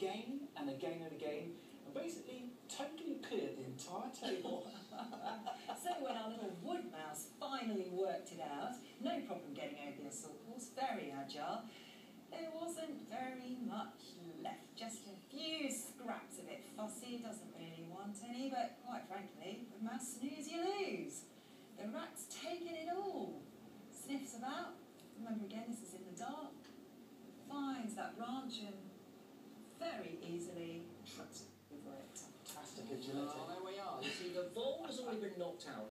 again and again and again, and basically totally cleared the entire table. So when our little wood mouse finally worked it out, no problem getting over the assault course, very agile, there wasn't very much left, just a few scraps of it. Fussy, doesn't really want any, but quite frankly, with mouse snooze you lose. The rat's taken it all. Sniffs about, remember again this is in the dark, finds that branch and very easily trips over it. Fantastic agility. Oh, there we are. You see, the ball has already been knocked out.